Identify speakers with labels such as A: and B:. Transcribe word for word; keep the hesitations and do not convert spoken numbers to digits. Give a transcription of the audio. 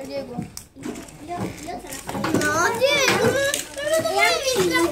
A: Diego.
B: Io, io te la faccio. No, Diego, non lo devo